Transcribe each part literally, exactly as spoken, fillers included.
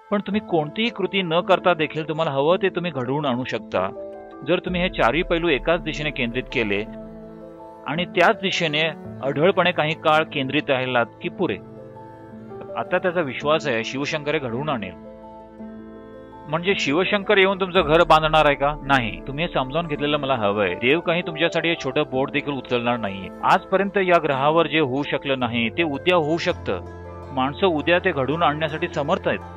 पण तुम्ही कोणतीही कृती न करता देखील तुम्हाला हवं ते तुम्ही घडवून आणू शकता जर तुम्ही हे चारही पैलू एकाच दिशेने केंद्रित केले आणि त्याच दिशेने अढळपणे काही काळ केंद्रित राहिलात की पुरे. आता त्याचा विश्वास आहे शिवशंकर हे घडवून आणेल. म्हणजे शिवशंकर येऊन तुमचं घर बांधणार आहे का? नाही. तुम्ही हे समजावून घेतलेलं मला हवंय. देव काही तुमच्यासाठी हे छोटं बोट देखील उचलणार नाहीये. आजपर्यंत या ग्रहावर जे होऊ शकलं नाही ते उद्या होऊ शकतं. माणसं उद्या ते घडवून आणण्यासाठी समर्थ आहेत.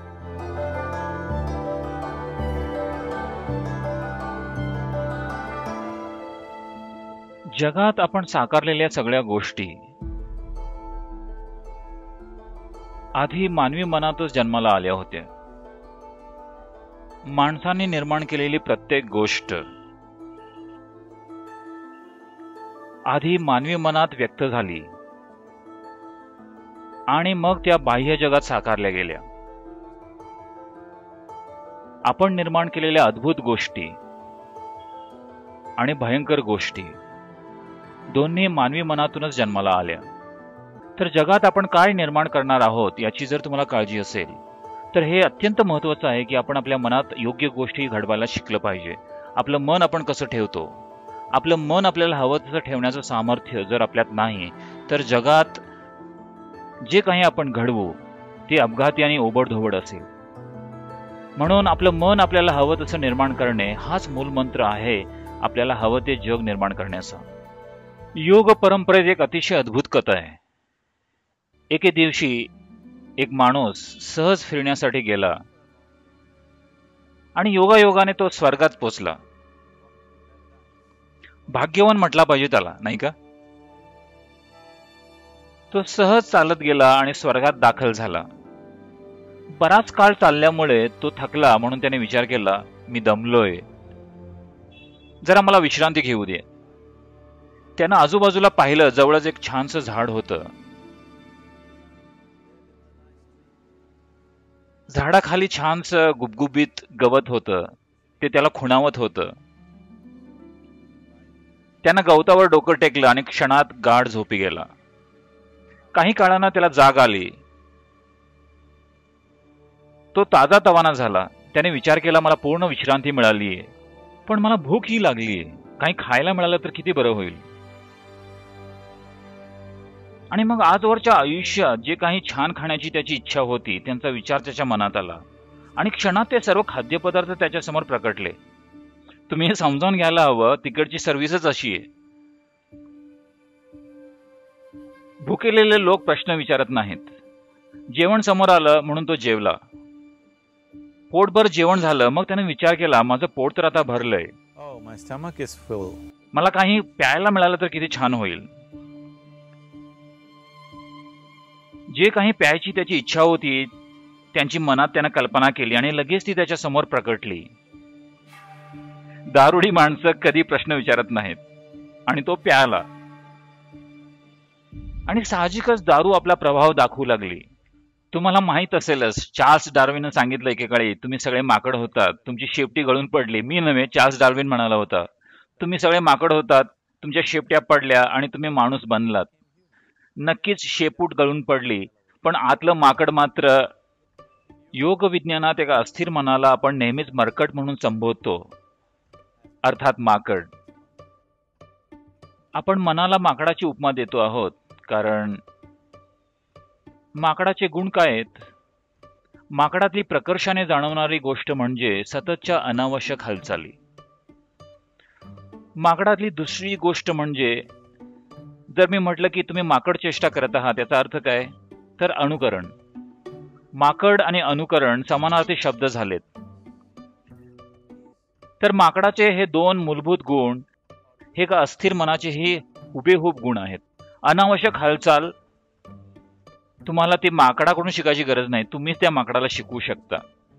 जगात आपण साकारलेल्या सगळ्या गोष्टी आधी मानवी मनातच जन्माला आल्या होत्या. माणसाने निर्माण केलेली प्रत्येक गोष्ट आधी मानवी मनात व्यक्त झाली आणि मग त्या बाह्य जगात साकारल्या गेल्या. आपण निर्माण केलेल्या अद्भुत गोष्टी आणि भयंकर गोष्टी दोन्ही मानवी मनातूनच जन्माला आल्या. तर जगात आपण काय निर्माण करणार आहोत याची जर तुम्हाला काळजी असेल तर हे अत्यंत महत्त्वाचं आहे की आपण आपल्या मनात योग्य गोष्टी घडवायला शिकलं पाहिजे. आपलं मन आपण कसं ठेवतो, आपलं मन आपल्याला हवं तसं ठेवण्याचं सामर्थ्य जर आपल्यात नाही तर जगात जे काही आपण घडवू ते अपघाती आणि ओबडधोबड असेल. म्हणून आपलं मन आपल्याला हवं तसं निर्माण करणे हाच मूलमंत्र आहे आपल्याला हवं ते जग निर्माण करण्याचा. योग परंपरेत एक अतिशय अद्भुत कथा आहे. एके दिवशी एक माणूस सहज फिरण्यासाठी गेला आणि योगायोगाने तो स्वर्गात पोचला. भाग्यवान म्हटला पाहिजे त्याला, नाही का? तो सहज चालत गेला आणि स्वर्गात दाखल झाला. बराच काळ चालल्यामुळे तो थकला म्हणून त्याने विचार केला, मी दमलोय, जरा मला विश्रांती घेऊ दे. त्यानं आजूबाजूला पाहिलं. जवळच एक छानसं झाड होतं. झाडाखाली छानसं गुबगुबीत गवत होतं. ते त्याला खुणावत होतं. त्यानं गवतावर डोकं टेकलं आणि क्षणात गाढ झोपी गेला. काही काळानं त्याला जाग आली. तो ताजा तवाना झाला. त्याने विचार केला, मला पूर्ण विश्रांती मिळालीये, पण मला भूकही लागलीये. काही खायला मिळालं तर किती बरं होईल. आणि मग आजवरच्या आयुष्यात जे काही छान खाण्याची त्याची इच्छा होती त्यांचा विचार त्याच्या मनात आला आणि क्षणात ते सर्व खाद्यपदार्थ त्याच्या समोर प्रकटले. तुम्ही हे समजावून घ्यायला हवं, तिकडची सर्व्हिसच अशी आहे. भुकेलेले लोक प्रश्न विचारत नाहीत. जेवण समोर आलं म्हणून तो जेवला. पोटभर जेवण झालं मग त्याने विचार केला, माझं पोट तर आता भरलंय, मला काही प्यायला मिळालं तर किती छान होईल. जे काही प्यायची त्याची इच्छा होती त्यांची मनात त्यानं कल्पना केली आणि लगेच ती त्याच्या समोर प्रकटली. दारुडी माणसं कधी प्रश्न विचारत नाहीत आणि तो प्यायला. आणि साहजिकच दारू आपला प्रभाव दाखवू लागली. तुम्हाला माहित असेलच, चार्ल्स डार्विननं सांगितलं एकेकाळी, तुम्ही सगळे माकड होतात, तुमची शेपटी गळून पडली. मी नव्हे, चार्ल्स डार्विन म्हणाला होता, तुम्ही सगळे माकड होतात, तुमच्या शेपट्या पडल्या आणि तुम्ही माणूस बनलात. नक्कीच शेपूट गळून पडली, पण आतलं माकड मात्र. योग विज्ञानात एका अस्थिर मनाला आपण नेहमीच मरकट म्हणून संबोधतो, अर्थात माकड. आपण मनाला माकडाची उपमा देतो आहोत कारण माकडाचे गुण काय आहेत? माकडातली प्रकर्षाने जाणवणारी गोष्ट म्हणजे सततच्या अनावश्यक हालचाली. माकडातली दुसरी गोष्ट म्हणजे, जर मी म्हटलं की तुम्ही माकड चेष्टा करत आहात याचा अर्थ काय? तर अनुकरण. माकड आणि अनुकरण समानार्थी शब्द झालेत. तर माकडाचे हे दोन मूलभूत गुण हे का अस्थिर मनाचेही हुबेहूब गुण आहेत. अनावश्यक हालचाल तुम्हाला ते माकडाकडून शिकायची गरज नाही, तुम्हीच त्या माकडाला शिकवू शकता.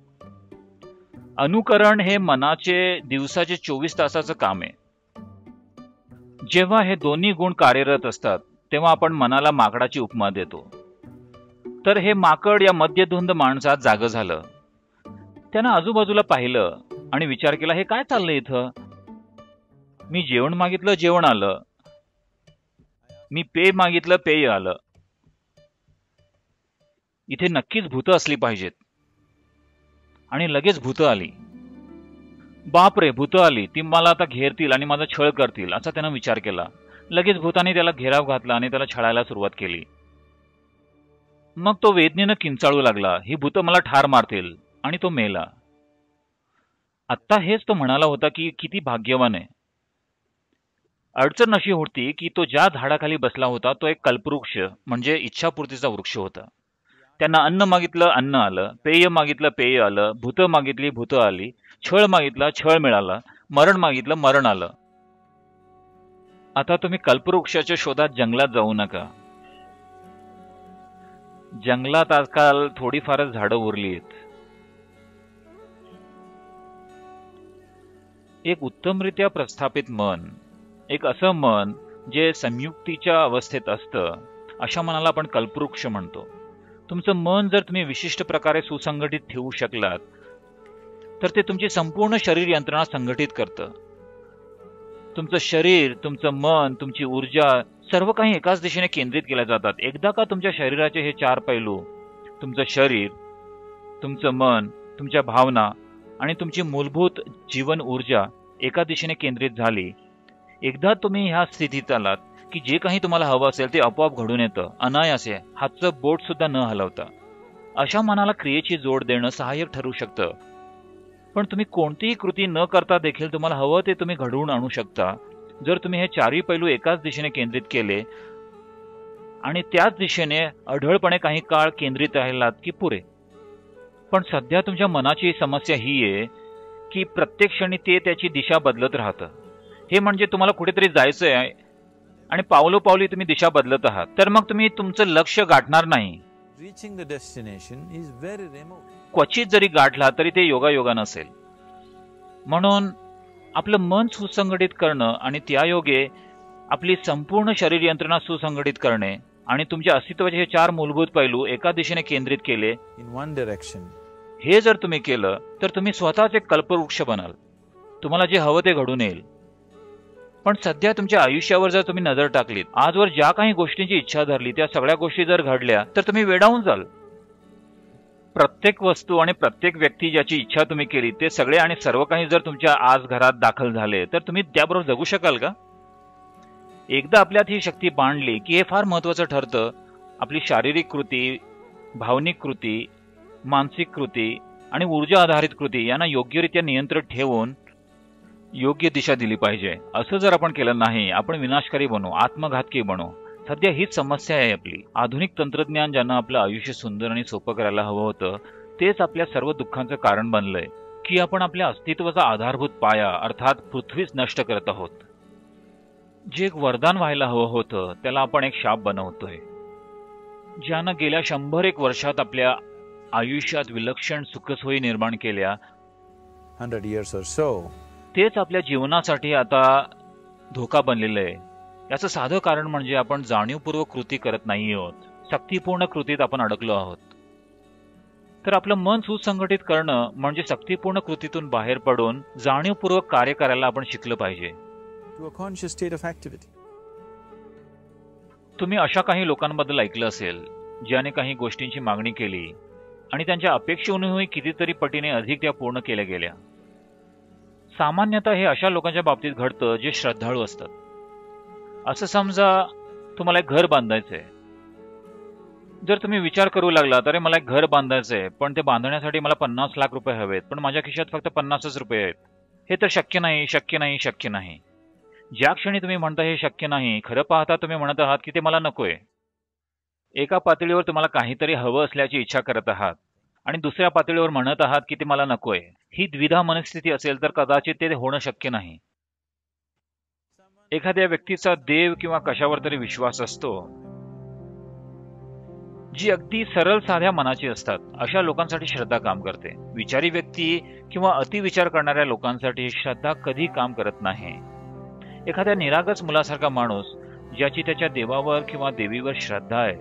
अनुकरण हे मनाचे दिवसाचे चोवीस तासाचं काम आहे. जेव्हा हे दोन्ही गुण कार्यरत असतात तेव्हा आपण मनाला माकडाची उपमा देतो. तर हे माकड या मध्यधुंद माणसात जागं झालं. त्यानं आजूबाजूला पाहिलं आणि विचार केला, हे काय चाललंय इथं? मी जेवण मागितलं, जेवण आलं. मी पेय मागितलं, पेय आलं. इथे नक्कीच भूत असली पाहिजेत. आणि लगेच भूतं आली. बाप रे, भूतं आली, ती मला आता घेरतील आणि माझा छळ करतील असा त्यानं विचार केला. लगेच भूताने त्याला घेराव घातला आणि त्याला छळायला सुरुवात केली. मग तो वेदनेनं किंचाळू लागला, ही भूतं मला ठार मारतील, आणि तो मेला. आत्ता हेच तो म्हणाला होता की किती भाग्यवान आहे. अडचण अशी होती की तो ज्या झाडाखाली बसला होता तो एक कल्पवृक्ष म्हणजे इच्छापूर्तीचा वृक्ष होता. त्यांना अन्न मागितलं, अन्न आलं. पेय मागितलं, पेय आलं. भूतं मागितली, भूतं आली. छळ मागितला, छळ मिळाला. मरण मागितलं, मरण आलं. आता तुम्ही कल्पवृक्षाच्या शोधात जंगलात जाऊ नका. जंगलात आजकाल थोडीफारच झाडं उरलीत. एक उत्तमरित्या प्रस्थापित मन, एक असं मन जे संयुक्तीच्या अवस्थेत असतं, अशा मनाला आपण कल्पवृक्ष म्हणतो. तुमचं मन जर तुम्ही विशिष्ट प्रकारे सुसंघटित ठेवू शकलात तर ते तुमची संपूर्ण शरीर यंत्रणा संघटित करतं. तुमचं शरीर, तुमचं मन, तुमची ऊर्जा सर्व काही एकाच दिशेने केंद्रित केल्या जातात. एकदा का तुमच्या शरीराचे हे चार पैलू, तुमचं शरीर, तुमचं मन, तुमच्या भावना आणि तुमची मूलभूत जीवन ऊर्जा एका दिशेने केंद्रित झाली, एकदा तुम्ही ह्या स्थितीत आलात की जे काही तुम्हाला हवं असेल ते आपोआप घडून येतं, अनायासे, हातचं बोट सुद्धा न हलवता. अशा मनाला क्रियेची जोड देणं सहाय्यक ठरू शकतं. पण तुम्ही कोणतीही कृती न करता देखील तुम्हाला हवं ते तुम्ही घडवून आणू शकता जर तुम्ही हे चारही पैलू एकाच दिशेने केंद्रित केले आणि त्याच दिशेने अढळपणे काही काळ केंद्रित राहिलात की पुरे. पण सध्या तुमच्या मनाची समस्या ही आहे की प्रत्येक क्षणी ते त्याची दिशा बदलत राहतं. हे म्हणजे तुम्हाला कुठेतरी जायचं आहे आणि पावलोपावली तुम्ही दिशा बदलत आहात, तर मग तुम्ही तुमचं लक्ष गाठणार नाही. Reaching the destination is very remote. क्वचित जरी गाठला तरी ते योगायोगा नसेल. म्हणून आपलं मन सुसंघटित करणं आणि त्यायोगे आपली संपूर्ण शरीर यंत्रणा सुसंघटित करणे आणि तुमच्या अस्तित्वाचे हे चार मूलभूत पैलू एका दिशेने केंद्रित केले, In one direction. हे जर तुम्ही केलं तर तुम्ही स्वतःच एक कल्पवृक्ष बनाल. तुम्हाला जे हवं ते घडून येईल. पण सध्या तुमच्या आयुष्यावर जर तुम्ही नजर टाकलीत, आजवर ज्या काही गोष्टींची इच्छा धरली त्या सगळ्या गोष्टी जर घडल्या तर तुम्ही वेडावून जाल. प्रत्येक वस्तू आणि प्रत्येक व्यक्ती ज्याची इच्छा तुम्ही केली ते सगळे आणि सर्व काही जर तुमच्या आज घरात दाखल झाले तर तुम्ही त्याबरोबर जगू शकाल का? एकदा आपल्यात ही शक्ती बांधली की हे फार महत्वाचं ठरतं. आपली शारीरिक कृती, भावनिक कृती, मानसिक कृती आणि ऊर्जा आधारित कृती यांना योग्यरित्या नियंत्रित ठेवून योग्य दिशा दिली पाहिजे. असं जर आपण केलं नाही, आपण विनाशकारी बनू, आत्मघातकी बनू. सध्या हीच समस्या आहे आपली. आधुनिक तंत्रज्ञान ज्यांना आपलं आयुष्य सुंदर आणि सोपं करायला हवं होतं तेच आपल्या सर्व दुःखांचं कारण बनलंय की आपण आपल्या अस्तित्वाचा आधारभूत पाया अर्थात पृथ्वीच नष्ट करत आहोत. जे एक वरदान व्हायला हवं होतं त्याला आपण एक शाप बनवतोय. ज्यानं गेल्या शंभर एक वर्षात आपल्या आयुष्यात विलक्षण सुखसोयी निर्माण केल्या, Hundred years or so. तेच आपल्या जीवनासाठी आता धोका बनलेलं आहे. याचं साधं कारण म्हणजे आपण जाणीवपूर्वक कृती करत नाही आहोत. सक्तीपूर्ण कृतीत आपण अडकलो आहोत. तर आपलं मन सुसंघटित करणं म्हणजे सक्तीपूर्ण कृतीतून बाहेर पडून जाणीवपूर्वक कार्य करायला आपण शिकलं पाहिजे. To a conscious state of activity. तुम्ही अशा काही लोकांबद्दल ऐकलं असेल ज्याने काही गोष्टींची मागणी केली आणि त्यांच्या अपेक्षेहूनही कितीतरी पटीने अधिक त्या पूर्ण केल्या गेल्या. सामान्यतः हे अशा लोकांच्या बाबतीत घडतं जे श्रद्धाळू असतात. असं समजा तुम्हाला एक घर बांधायचंय. जर तुम्ही विचार करू लागला तर मला एक घर बांधायचंय पण ते बांधण्यासाठी मला पन्नास लाख रुपये हवेत, पण माझ्या खिशात फक्त पन्नासच रुपये आहेत. हे तर शक्य नाही, शक्य नाही, शक्य नाही. ज्या क्षणी तुम्ही म्हणता हे शक्य नाही, खरं पाहता तुम्ही म्हणत आहात की ते मला नकोय. एका पातळीवर तुम्हाला काहीतरी हवं असल्याची इच्छा करत आहात आणि दुसऱ्या पातळीवर म्हणत आहात की ते मला नकोय. ही द्विधा मनस्थिती असेल तर कदाचित ते होणं शक्य नाही. एखाद्या व्यक्तीचा देव किंवा कशावर तरी विश्वास असतो जी अगदी सरळ साध्या मनाची असतात. अशा लोकांसाठी श्रद्धा काम करते. विचारी व्यक्ती किंवा अतिविचार करणाऱ्या लोकांसाठी श्रद्धा कधी काम करत नाही. एखाद्या निरागस मुलासारखा माणूस ज्याची त्याच्या देवावर किंवा देवीवर श्रद्धा आहे,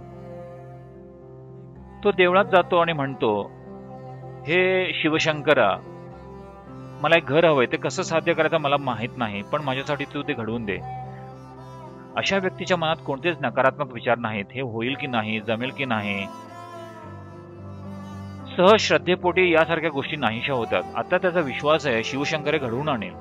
तो देवळात जातो आणि म्हणतो, हे शिवशंकरा, मला एक घर हवंय, ते कसं साध्य करायचं मला माहित नाही, पण माझ्यासाठी तू ते घडवून दे. अशा व्यक्तीच्या मनात कोणतेच नकारात्मक विचार नाहीत. हे होईल की नाही, जमेल की नाही. सहज श्रद्धेपोटी यासारख्या गोष्टी नाहीशा होतात. आता त्याचा विश्वास आहे शिवशंकर हे घडवून आणेल.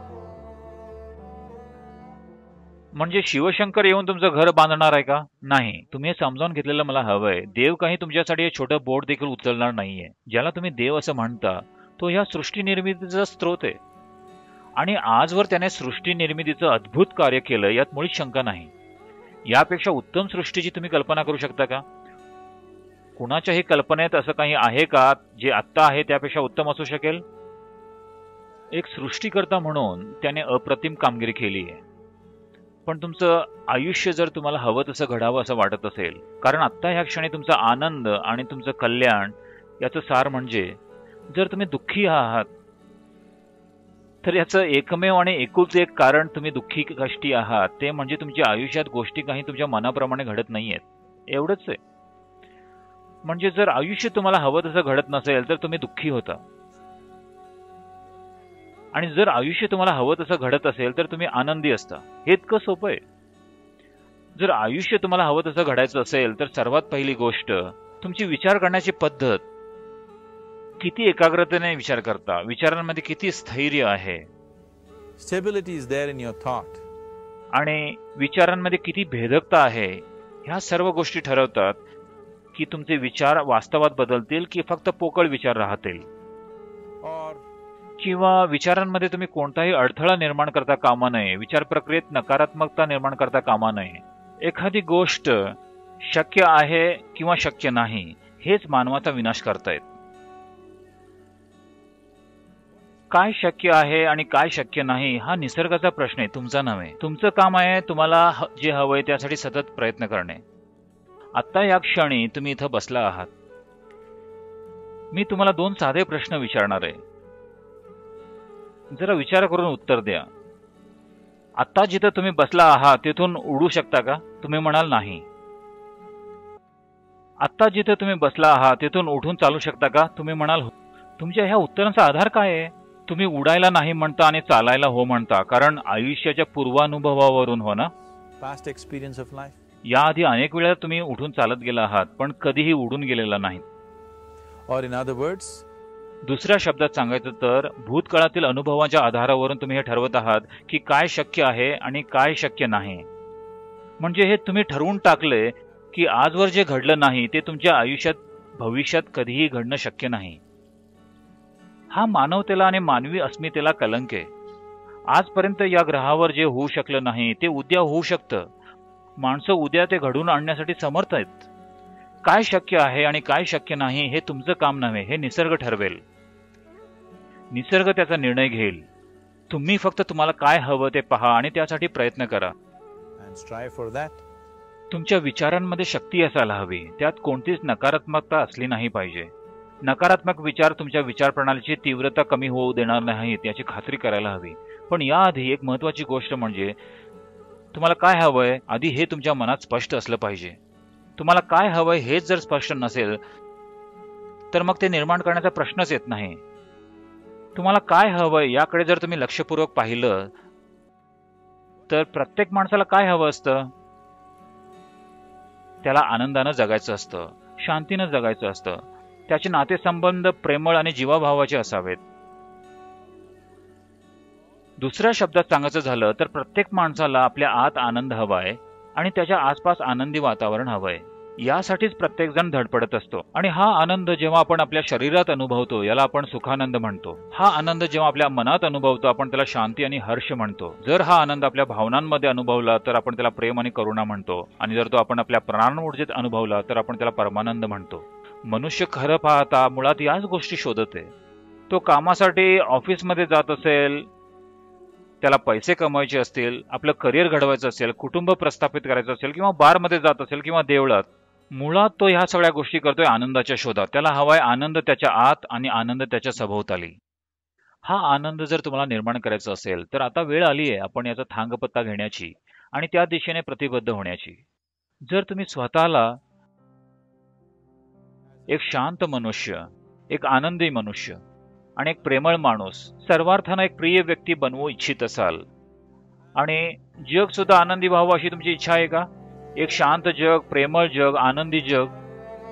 म्हणजे शिवशंकर येऊन तुमचं घर बांधणार आहे का? नाही. तुम्ही हे समजावून घेतलेलं मला हवंय. देव काही तुमच्यासाठी हे छोटं बोट देखील उचलणार नाहीये. ज्याला तुम्ही देव असं म्हणता तो ह्या सृष्टी निर्मितीचा स्रोत आहे. आणि आजवर त्याने सृष्टी निर्मितीचं अद्भुत कार्य केलं यात मुळीच शंका नाही. यापेक्षा उत्तम सृष्टीची तुम्ही कल्पना करू शकता का? कुणाच्याही कल्पनेत असं काही आहे का जे आत्ता आहे त्यापेक्षा उत्तम असू शकेल? एक सृष्टीकर्ता म्हणून त्याने अप्रतिम कामगिरी केली आहे. पण तुमचं आयुष्य जर तुम्हाला हवं तसं घडावं असं वाटत असेल, कारण आत्ता ह्या क्षणी तुमचा आनंद आणि तुमचं कल्याण याचं सार म्हणजे जर तुम्ही दुःखी आहात तर याचं एकमेव आणि एकुलच एक कारण तुम्ही दुःखी कष्टी आहात ते म्हणजे तुमच्या आयुष्यात गोष्टी काही तुमच्या मनाप्रमाणे घडत नाहीयेत. एवढंच आहे. म्हणजे जर आयुष्य तुम्हाला हवं तसं घडत नसेल तर तुम्ही दुःखी होता, आणि जर आयुष्य तुम्हाला हवं तसं घडत असेल तर तुम्ही आनंदी असता. हे इतकं सोपं आहे. जर आयुष्य तुम्हाला हवं तसं घडायचं असेल तर सर्वात पहिली गोष्ट तुमची विचार करण्याची पद्धत. किती एकाग्रतेने विचार करता, विचारांमध्ये किती स्थैर्य आहे, Stability is there in your thought. आणि विचारांमध्ये किती भेदकता आहे, ह्या सर्व गोष्टी ठरवतात की तुमचे विचार वास्तवात बदलतील की फक्त पोकळ विचार राहतील, Or किंवा विचारांमध्ये तुम्ही कोणताही अडथळा निर्माण करता कामा नये, विचार प्रक्रियेत नकारात्मकता निर्माण करता कामा नये. एखादी गोष्ट शक्य आहे किंवा शक्य नाही हेच मानवाचा विनाश करतायत. काय शक्य आहे आणि काय शक्य नाही हा निसर्गाचा प्रश्न आहे, तुमचा नव्हे. तुमचं काम आहे तुम्हाला जे हवंय त्यासाठी सतत प्रयत्न करणे. आत्ता या क्षणी तुम्ही इथं बसला आहात. मी तुम्हाला दोन साधे प्रश्न विचारणार आहे. जरा विचार करून उत्तर द्या. आत्ता जिथं तुम्ही बसला आहात तिथून उडू शकता का? तुम्ही म्हणाल नाही. आत्ता जिथं तुम्ही बसला आहात तिथून उठून चालू शकता का? तुम्ही म्हणाल हो. तुमच्या ह्या उत्तरांचा आधार काय आहे? तुम्ही उडायला नाही म्हणता आणि चालायला हो म्हणता, कारण आयुष्याच्या पूर्वानुभवावरून, हो ना? past experience of life. याआधी अनेक वेळा तुम्ही उठून चालत गेला आहात पण कधीही उडून गेलेला नाही. Or in other words, दुसऱ्या शब्दात सांगायचं तर भूतकाळातील अनुभवाच्या आधारावरून तुम्ही हे ठरवत आहात की काय शक्य आहे आणि काय शक्य नाही. म्हणजे हे तुम्ही ठरवून टाकले की आजवर जे घडलं नाही ते तुमच्या आयुष्यात भविष्यात कधीही घडणं शक्य नाही. हा मानवतेला आणि मानवी अस्मितेला कलंक आहे. आजपर्यंत या ग्रहावर जे होऊ शकलं नाही ते उद्या होऊ शकतं. माणसं उद्या ते घडवून आणण्यासाठी समर्थ आहेत. काय शक्य आहे आणि काय शक्य नाही हे तुमचं काम नव्हे, हे निसर्ग ठरवेल. निसर्ग त्याचा निर्णय घेईल. तुम्ही फक्त तुम्हाला काय हवं ते पहा आणि त्यासाठी प्रयत्न करा. and strive for that. तुमच्या विचारांमध्ये शक्ती असायला हवी. त्यात कोणतीच नकारात्मकता असली नाही पाहिजे. नकारात्मक विचार तुमच्या विचार प्रणालीची तीव्रता कमी होऊ देणार नाहीत याची खात्री करायला हवी. पण याआधी एक महत्वाची गोष्ट म्हणजे तुम्हाला काय हवंय आधी हे तुमच्या मनात स्पष्ट असलं पाहिजे. तुम्हाला काय हवंय हेच जर स्पष्ट नसेल तर मग ते निर्माण करण्याचा प्रश्नच येत नाही. तुम्हाला काय हवंय याकडे जर तुम्ही लक्षपूर्वक पाहिलं तर प्रत्येक माणसाला काय हवं असतं? त्याला आनंदानं जगायचं असतं, शांतीनं जगायचं असतं. त्याचे नातेसंबंध प्रेमळ आणि जीवाभावाचे असावेत. दुसऱ्या शब्दात सांगायचं झालं तर प्रत्येक माणसाला आपल्या आत आनंद हवाय आणि त्याच्या आसपास आनंदी वातावरण हवंय. यासाठीच प्रत्येक जण धडपडत असतो. आणि हा आनंद जेव्हा आपण आपल्या शरीरात अनुभवतो याला आपण सुखानंद म्हणतो. हा आनंद जेव्हा आपल्या मनात अनुभवतो आपण त्याला शांती आणि हर्ष म्हणतो. जर हा आनंद आपल्या भावनांमध्ये अनुभवला तर आपण त्याला प्रेम आणि करुणा म्हणतो. आणि जर तो आपण आपल्या प्राणऊर्जेत अनुभवला तर आपण त्याला परमानंद म्हणतो. मनुष्य खरं पाहता मुळात याच गोष्टी शोधत आहे. तो कामासाठी ऑफिसमध्ये जात असेल, त्याला पैसे कमवायचे असतील, आपलं करिअर घडवायचं असेल, कुटुंब प्रस्थापित करायचं असेल, किंवा बारमध्ये जात असेल किंवा देवळात, मुळात तो ह्या सगळ्या गोष्टी करतोय आनंदाच्या शोधात. त्याला हवाय आनंद त्याच्या आत आणि आनंद त्याच्या सभोवताली. हा आनंद जर तुम्हाला निर्माण करायचा असेल तर आता वेळ आली आहे आपण याचा थांगपत्ता घेण्याची आणि त्या दिशेने प्रतिबद्ध होण्याची. जर तुम्ही स्वतःला एक शांत मनुष्य, एक आनंदी मनुष्य आणि एक प्रेमळ माणूस, सर्वार्थानं एक प्रिय व्यक्ती बनवू इच्छित असाल आणि जग सुद्धा आनंदी व्हावं अशी तुमची इच्छा आहे का? एक शांत जग, प्रेमळ जग, आनंदी जग.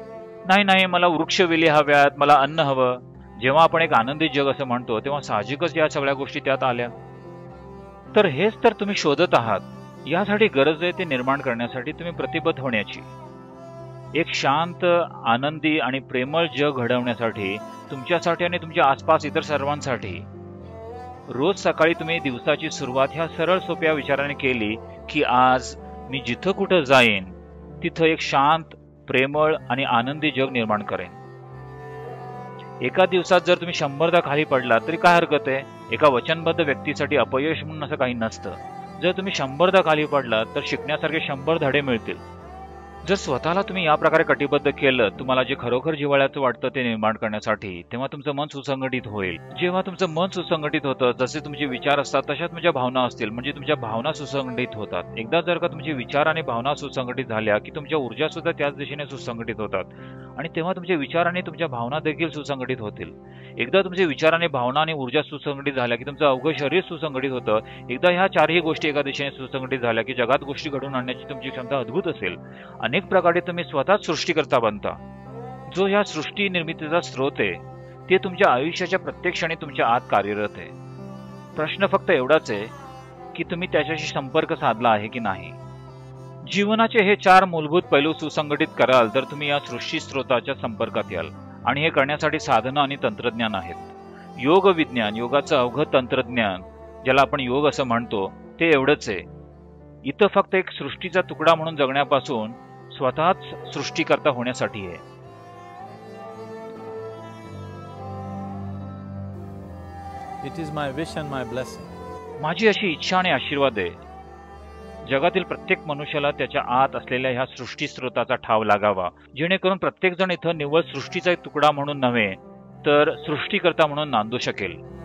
नाही नाही मला वृक्षवेली हव्यात, मला अन्न हवं. जेव्हा आपण एक आनंदी जग असं म्हणतो तेव्हा साहजिकच या सगळ्या गोष्टी त्यात आल्या. तर हेच तर तुम्ही शोधत आहात. यासाठी गरज आहे ते निर्माण करण्यासाठी तुम्ही प्रतिबद्ध होण्याची. एक शांत, आनंदी आणि प्रेमळ जग घडवण्यासाठी तुमच्यासाठी आणि तुमच्या आसपास इतर सर्वांसाठी रोज सकाळी तुम्ही दिवसाची सुरुवात ह्या सरळ सोप्या विचाराने केली की आज मी जिथं कुठं जाईन तिथं एक शांत, प्रेमळ आणि आनंदी जग निर्माण करेन. एका दिवसात जर तुम्ही शंभरदा खाली पडलात तरी काय हरकत आहे? एका वचनबद्ध व्यक्तीसाठी अपयश म्हणून असं काही नसतं. जर तुम्ही शंभरदा खाली पडलात तर शिकण्यासारखे शंभर धडे मिळतील. जर स्वतःला तुम्ही या प्रकारे कटिबद्ध केलं तुम्हाला जे खरोखर जिव्हाळ्याचं वाटतं ते निर्माण करण्यासाठी, तेव्हा तुमचं मन सुसंघटित होईल. जेव्हा तुमचं मन सुसंघटित होतं, जसे तुमचे विचार असतात तशाच तुमच्या भावना असतील, म्हणजे तुमच्या भावना सुसंघटित होतात. एकदा जर का तुमचे विचार आणि भावना सुसंघटित झाल्या की तुमच्या ऊर्जा सुद्धा त्याच दिशेने सुसंघटित होतात आणि तेव्हा तुमचे विचार आणि तुमच्या भावना देखील सुसंघटित होतील. एकदा तुमचे विचार आणि भावना आणि ऊर्जा सुसंघटित झाल्या की तुमचं अवघं शरीर सुसंघटित होतं. एकदा ह्या चारही गोष्टी एका दिशेने सुसंघटित झाल्या की जगात गोष्टी घडवून आणण्याची तुमची क्षमता अद्भुत असेल. अनेक प्रकारे तुम्ही स्वतःच सृष्टीकर्ता बनता. जो ह्या सृष्टी निर्मितीचा स्रोत आहे ते तुमच्या आयुष्याच्या प्रत्येक क्षणी तुमच्या आत कार्यरत आहे. प्रश्न फक्त एवढाच आहे की तुम्ही त्याच्याशी संपर्क साधला आहे की नाही. जीवनाचे हे चार मूलभूत पैलू सुसंघटित कराल तर तुम्ही या सृष्टी स्रोताच्या संपर्कात याल. आणि हे करण्यासाठी साधनं आणि तंत्रज्ञान आहेत. योग विज्ञान, योगाचं अवघड तंत्रज्ञान, ज्याला आपण योग असं म्हणतो, ते एवढंच आहे. इथं फक्त एक सृष्टीचा तुकडा म्हणून जगण्यापासून स्वतःच सृष्टीकर्ता होण्यासाठी आहे. It is my wish and my blessing. माझी अशी इच्छा आणि आशीर्वाद आहे जगातील प्रत्येक मनुष्याला त्याच्या आत असलेल्या ह्या सृष्टी स्रोताचा ठाव लागावा, जेणेकरून प्रत्येक जण इथं निव्वळ सृष्टीचा एक तुकडा म्हणून नव्हे तर सृष्टीकर्ता म्हणून नांदू शकेल.